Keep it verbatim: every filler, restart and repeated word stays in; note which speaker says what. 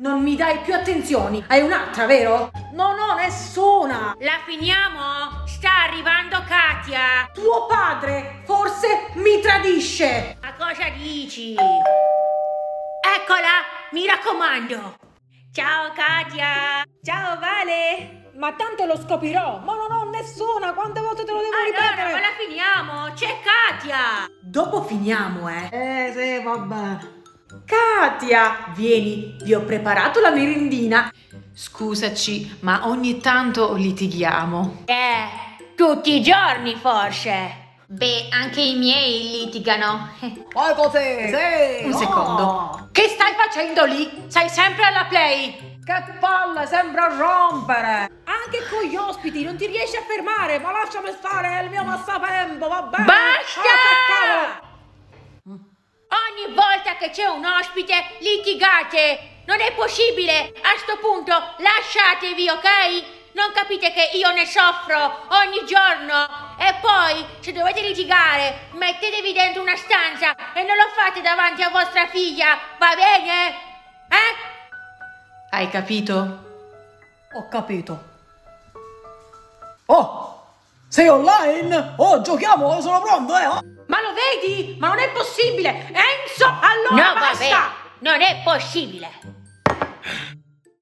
Speaker 1: Non mi dai più attenzioni. Hai un'altra, vero? No, no, nessuna.
Speaker 2: La finiamo? Sta arrivando Katia.
Speaker 1: Tuo padre forse mi tradisce.
Speaker 2: Ma cosa dici? Eccola, mi raccomando. Ciao Katia. Ciao Vale.
Speaker 1: Ma tanto lo scoprirò. Ma non ho nessuna. Quante volte te lo devo ripetere?
Speaker 2: Allora, ma la finiamo. C'è Katia.
Speaker 1: Dopo finiamo, eh. Eh, sì, va bene. Katia, vieni, vi ho preparato la merendina.
Speaker 3: Scusaci, ma ogni tanto litighiamo.
Speaker 2: Eh, tutti i giorni forse. Beh, anche i miei litigano.
Speaker 1: Poi così, sì.
Speaker 3: Un secondo.
Speaker 1: Oh. Che stai facendo lì?
Speaker 2: Sei sempre alla play.
Speaker 1: Che palle, sembra rompere. Anche con gli ospiti non ti riesci a fermare. Ma lasciami stare, è il mio passatempo, va bene?
Speaker 2: Basta!
Speaker 1: Ah,
Speaker 2: Ogni volta che c'è un ospite litigate. Non è possibile. A sto punto lasciatevi, ok? Non capite che io ne soffro ogni giorno? E poi, se dovete litigare, mettetevi dentro una stanza e non lo fate davanti a vostra figlia, va bene? Eh?
Speaker 3: Hai capito?
Speaker 1: Ho capito. Oh, sei online? Oh, giochiamo, sono pronto, eh? Ma lo vedi? Ma non è possibile! Enzo, allora
Speaker 2: No,
Speaker 1: basta!
Speaker 2: vabbè, non è possibile.